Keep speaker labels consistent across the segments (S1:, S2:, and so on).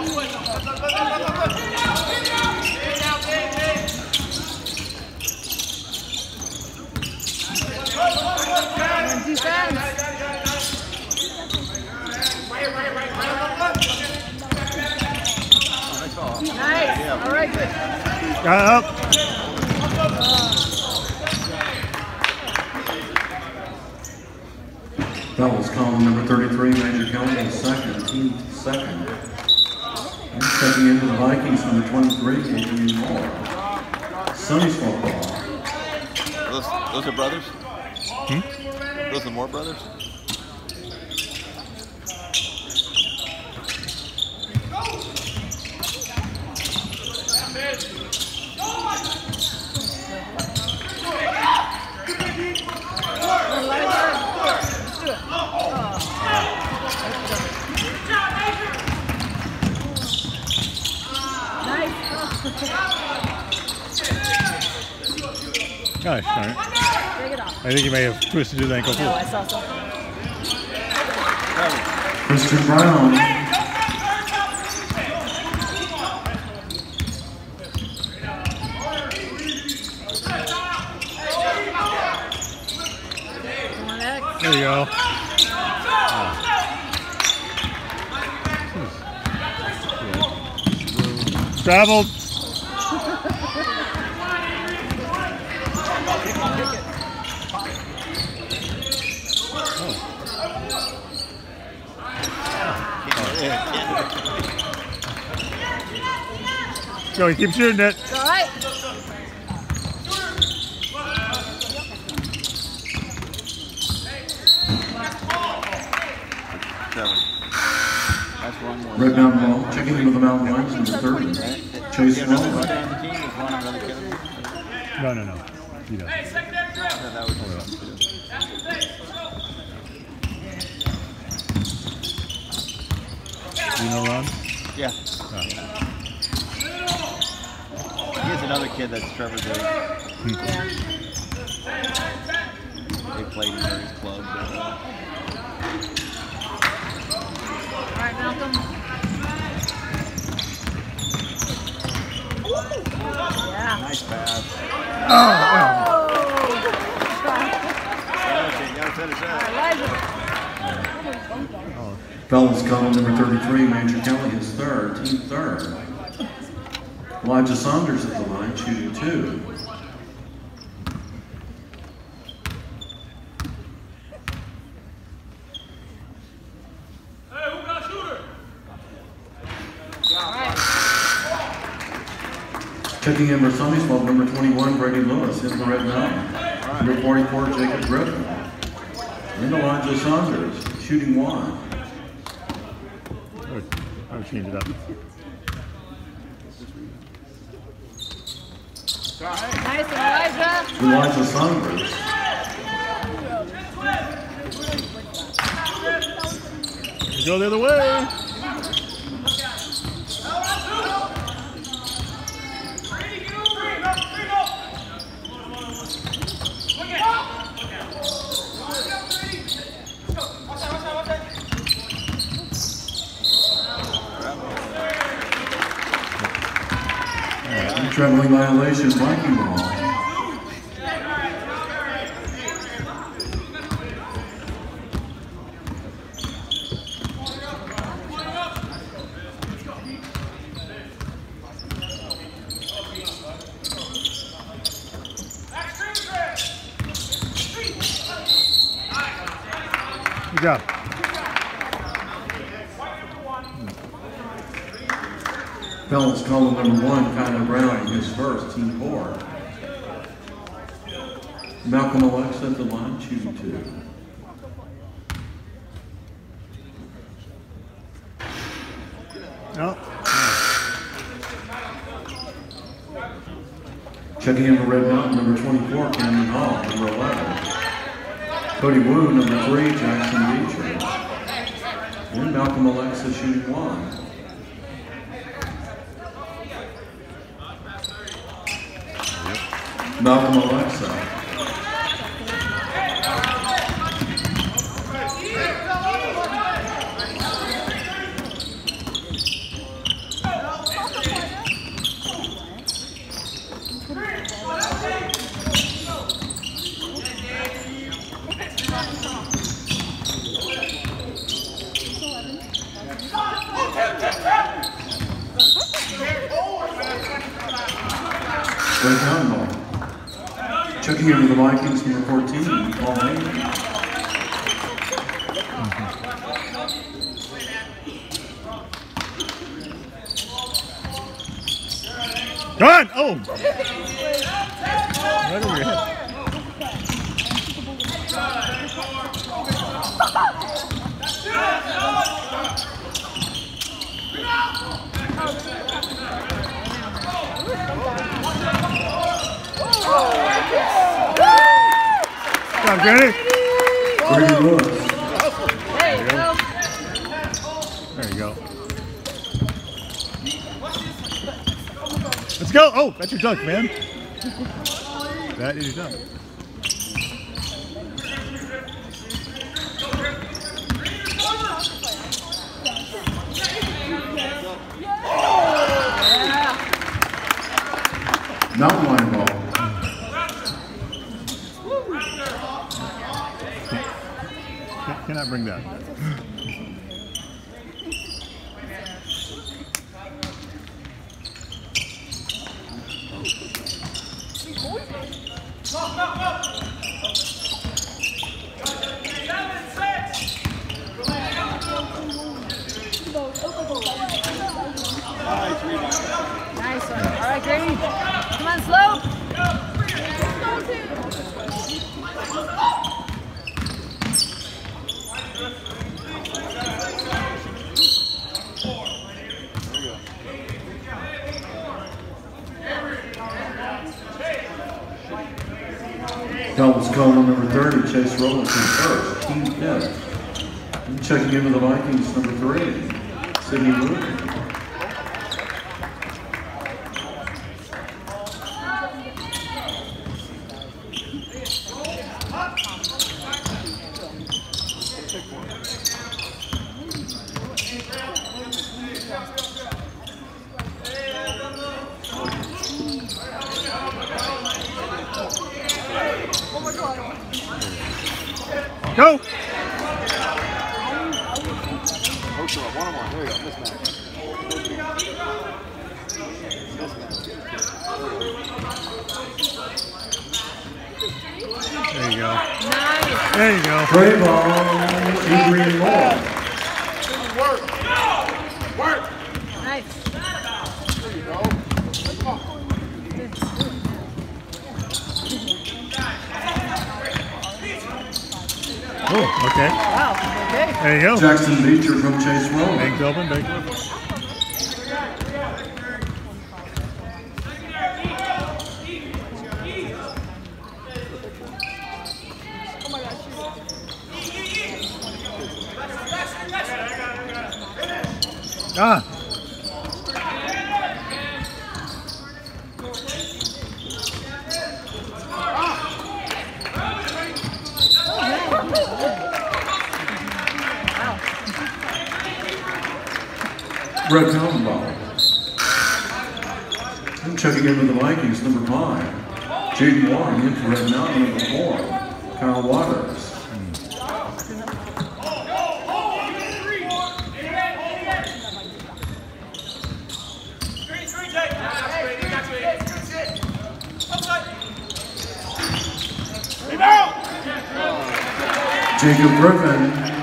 S1: Nice. All right, good.
S2: Got up.
S3: That was column number 33, Major Kelly, second, team second. And stepping into the Vikings from the 23, Adrian Moore. Sonny's football.
S4: Those are brothers?
S2: Hmm?
S4: Those are Moore brothers?
S2: Gosh, darn it. I think he may have twisted his ankle too.
S1: No, I saw something.
S3: Mr. Brown.
S2: There you go. Traveled. Go, he keeps shooting it.
S1: It's all right.
S3: Red Mountain Ball, checking into the Mountain Lions, number 30. Chase Roller.
S2: No. He doesn't. You know Ron?
S4: Yeah.
S2: Oh.
S4: He has another kid that's Trevor's age. They played in various clubs.
S1: All right, Malcolm. Yeah.
S4: Nice pass.
S2: Oh.
S3: Fellas, column number 33, Major Kelly is third, team third. Elijah Saunders at the line, shooting 2. Checking in for Sunday Swap, number 21, Brady Lewis, in the Red Mountain. Number 44, Jacob Griffin. And Elijah Saunders, shooting 1.
S2: I would change it up.
S1: Nice, Elijah.
S3: Elijah Saunders.
S2: Go the other way.
S3: Traveling violation, Viking ball.
S2: Good job.
S3: Fellas, column number 1, Kyler Brown, his first, team 4. Malcolm Alexa at the line, shooting 2.
S2: No.
S3: Checking in for Red Mountain, number 24, Camden Hall, number 11. Cody Wu, number 3, Jackson Beecher. And Malcolm Alexa shooting 1. Malcolm Alexa. Red Mountain ball. Checking into the Vikings, number 14, Paul Hayden.
S2: Gone! Oh! Right over your head. Come on, Granny!
S3: Brady Lewis.
S1: There you go.
S2: There you go. Let's go! Oh, that's your dunk, man. That is your dunk.
S3: Mountain Lion ball.
S2: Cannot bring that.
S1: Nice one. All right, Grady. Come on, Slope.
S3: Foul was called on number 30, Chase Rollins first, team fifth. And checking in with the Vikings, number 3, Sidney Wood.
S2: Go!
S4: One-on-one. There you go. Mismatch.
S2: There you go.
S1: Nice.
S2: There you go.
S3: Play ball, Adrian Moore.
S1: Nice.
S2: Oh, okay.
S1: Wow. Okay.
S2: There you go.
S3: Jackson Beecher from Chase Rollins.
S2: Bank open, bank open. Ah.
S3: Red Mountain ball. And checking in with the Vikings, number 5, Jaden Warren in for Red Mountain, number 4, Kyle Waters. Jacob Griffin.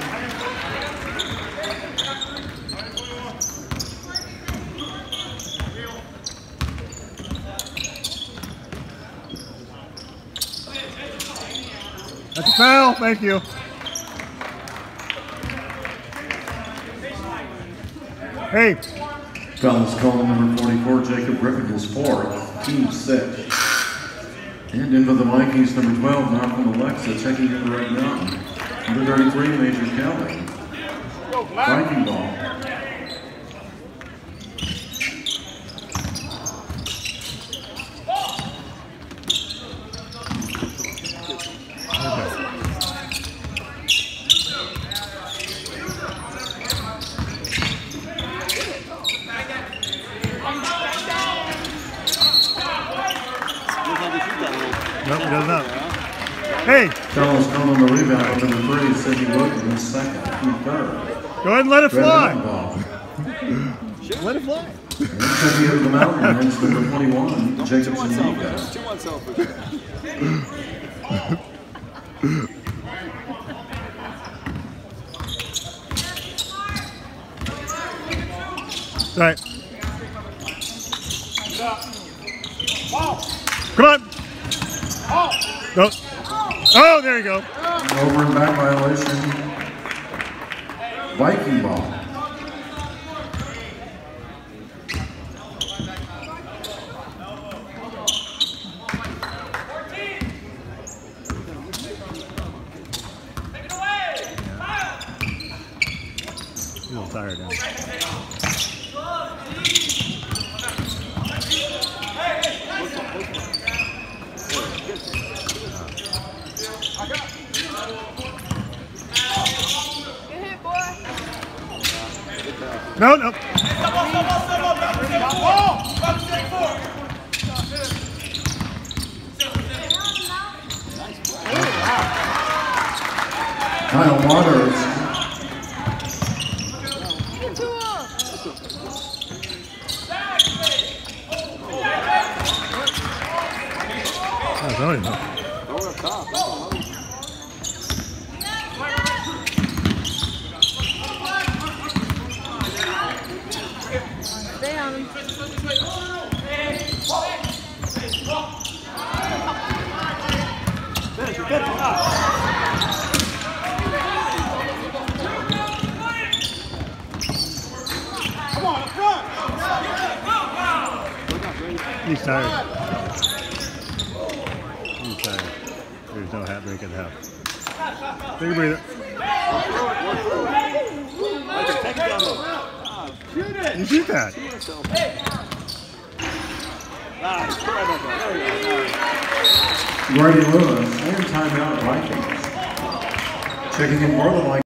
S2: That's a foul, thank you. Hey.
S3: Foul is called number 44, Jacob Griffin, his 4th, team 6. And in for the Vikings, number 12, Malcolm Alexa, checking in the Red Mountain. Number 33, Major Kelly. Viking ball.
S2: Nope, he does not. Hey!
S3: Carlos Cone on the rebound on number 3, Sidney Wood in his 2nd, team 3rd.
S2: Go ahead and let it
S3: Red
S2: fly.
S3: Mountain ball.
S2: Let it fly.
S3: Checking over the mountain lines, number 21, Jacob Zuniga.
S4: Too unselfish.
S2: All right. Come on. No. Oh, there you go.
S3: Over and back violation. Viking ball.
S2: He's a little tired now.
S1: Good hit, boy.
S2: No, no.
S3: Kyle Waters.
S2: That's only enough.
S4: Over the top.
S1: Stay on him.
S4: Come on, up front.
S2: He's tired. He's tired. There's no hat break at the half. Take a breather.
S4: Take it down low. Shoot it.
S2: You shoot that.
S4: Nice. Put right back there. There you go.
S3: Grady Lewis and timeout Vikings. Checking in more than like